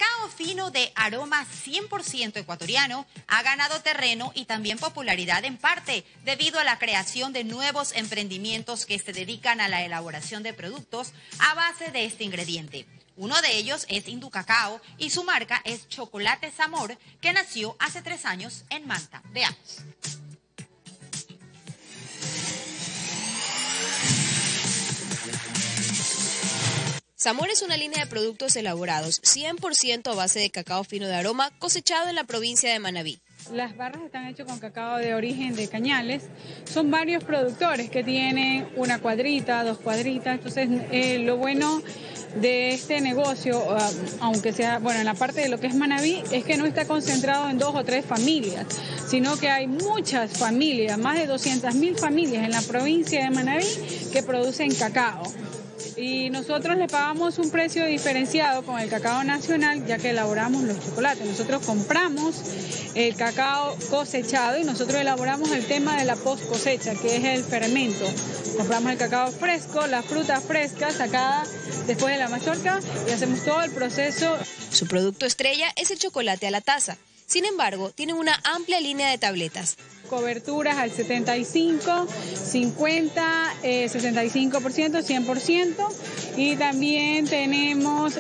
cacao fino de aroma 100% ecuatoriano ha ganado terreno y también popularidad en parte debido a la creación de nuevos emprendimientos que se dedican a la elaboración de productos a base de este ingrediente. Uno de ellos es Inducacao y su marca es Chocolate Zamor, que nació hace 3 años en Manta. Veamos. Zamor es una línea de productos elaborados 100% a base de cacao fino de aroma cosechado en la provincia de Manabí. Las barras están hechas con cacao de origen de Cañales. Son varios productores que tienen una cuadrita, 2 cuadritas. Entonces, lo bueno de este negocio, aunque sea, en la parte de lo que es Manabí, es que no está concentrado en 2 o 3 familias, sino que hay muchas familias, más de 200.000 familias en la provincia de Manabí que producen cacao. Y nosotros le pagamos un precio diferenciado con el cacao nacional, ya que elaboramos los chocolates. Nosotros compramos el cacao cosechado y nosotros elaboramos el tema de la post cosecha, que es el fermento. Compramos el cacao fresco, la fruta fresca sacada después de la mazorca y hacemos todo el proceso. Su producto estrella es el chocolate a la taza. Sin embargo, tienen una amplia línea de tabletas. Coberturas al 75, 50, 65%, 100%. Y también tenemos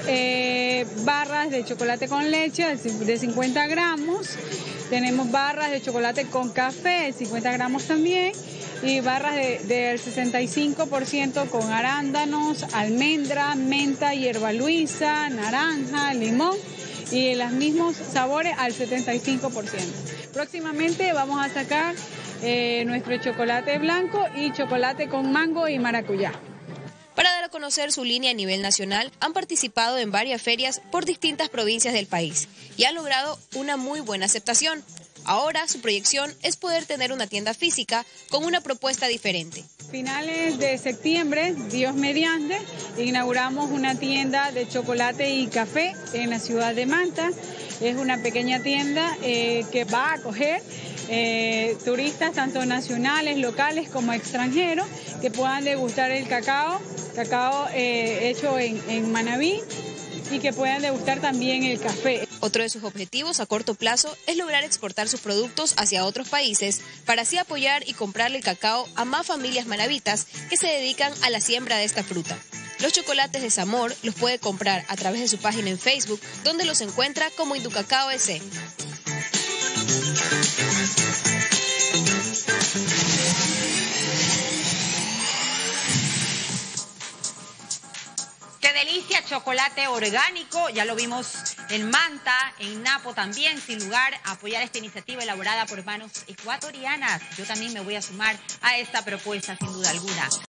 barras de chocolate con leche de 50 gramos. Tenemos barras de chocolate con café de 50 gramos también. Y barras del 65% con arándanos, almendra, menta, hierbaluisa, naranja, limón. Y los mismos sabores al 75%. Próximamente vamos a sacar nuestro chocolate blanco y chocolate con mango y maracuyá. Para dar a conocer su línea a nivel nacional, han participado en varias ferias por distintas provincias del país y han logrado una muy buena aceptación. Ahora su proyección es poder tener una tienda física con una propuesta diferente. Finales de septiembre, Dios mediante, inauguramos una tienda de chocolate y café en la ciudad de Manta. Es una pequeña tienda que va a acoger turistas tanto nacionales, locales como extranjeros que puedan degustar el cacao hecho en Manabí y que puedan degustar también el café. Otro de sus objetivos a corto plazo es lograr exportar sus productos hacia otros países para así apoyar y comprarle el cacao a más familias manabitas que se dedican a la siembra de esta fruta. Los chocolates de Zamor los puede comprar a través de su página en Facebook, donde los encuentra como Inducacao S. ¡Qué delicia! Chocolate orgánico, ya lo vimos en Manta, en Napo también, sin lugar a apoyar esta iniciativa elaborada por manos ecuatorianas. Yo también me voy a sumar a esta propuesta, sin duda alguna.